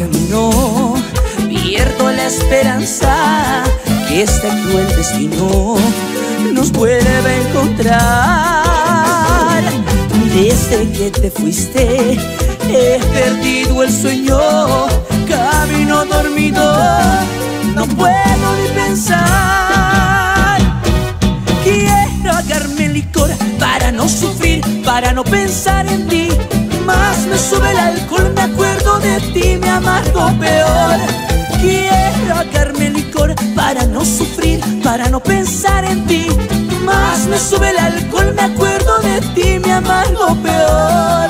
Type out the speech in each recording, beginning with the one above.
camino, pierdo la esperanza que este cruel destino nos vuelve a encontrar. Desde que te fuiste he perdido el sueño, camino dormido, no puedo ni pensar. Quiero agarrarme licor para no sufrir, para no pensar en ti. Más me sube el alcohol, me acuerdo de ti, me amargo peor. Quiero agarrarme licor para no sufrir, para no pensar en ti. Más me sube el alcohol, me acuerdo de ti, me amargo peor.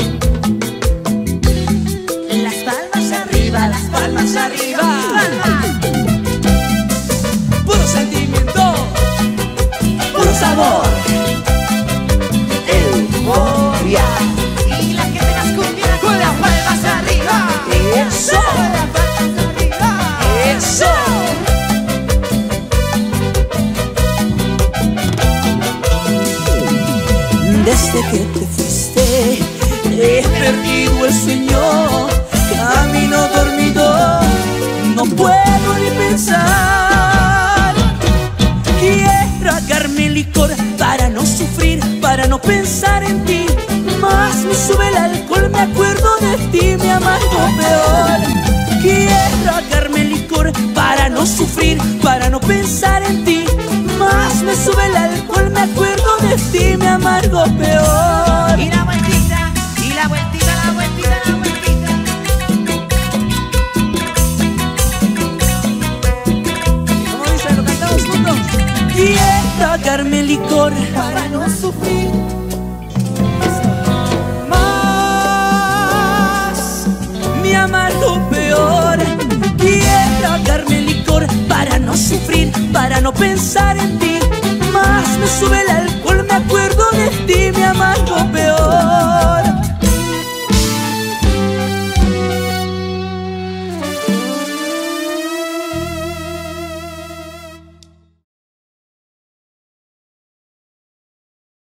Las palmas arriba, las palmas arriba. Puro sentimiento, puro sabor. Euforia. Y la que tengas cumbia con las palmas arriba. Eso, Con las palmas arriba. eso. Desde que te fuiste he perdido el sueño, camino dormido, no puedo ni pensar. Quiero agarrarme licor para no sufrir, para no pensar en ti. Más me sube el alcohol, me acuerdo de ti, me amargo peor. Quiero agarrarme licor para no sufrir, para no pensar en ti. Más me sube el alcohol, me acuerdo de ti, me amargo peor. Y la vueltita, y la vueltita, la vueltita, la vueltita. ¿Cómo dice? ¿Lo cantamos juntos? Quiero agarrarme licor Para no sufrir. más, me amargo peor. Quiero agarrarme licor para no sufrir, para no pensar en ti. Más me sube el alcohol, me acuerdo de ti, me amargo